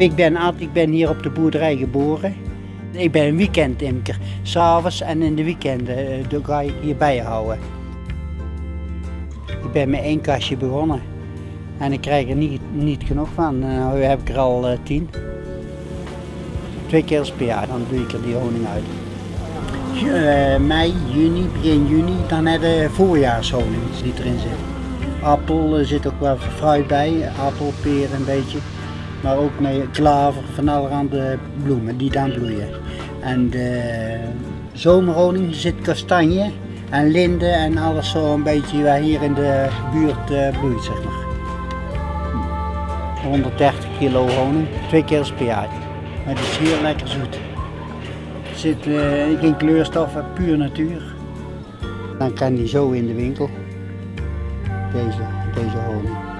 Ik ben hier op de boerderij geboren. Ik ben een weekendimker. 'S'avonds en in de weekenden ga ik hier bijhouden. Ik ben met 1 kastje begonnen en ik krijg er niet genoeg van. Nu heb ik er al 10. 2 keer per jaar, dan doe ik er die honing uit. Mei, juni, begin juni, dan heb je voorjaarshoning die erin zit. Appel, er zit ook wel fruit bij, appel, peer een beetje. Maar ook met klaver, van allerhande bloemen die dan bloeien. En de zomerhoning zit kastanje en linde en alles zo een beetje waar hier in de buurt bloeit, zeg maar. 130 kilo honing, 2 keer per jaar. Maar het is heel lekker zoet. Er zit geen kleurstoffen, puur natuur. Dan kan die zo in de winkel, deze honing.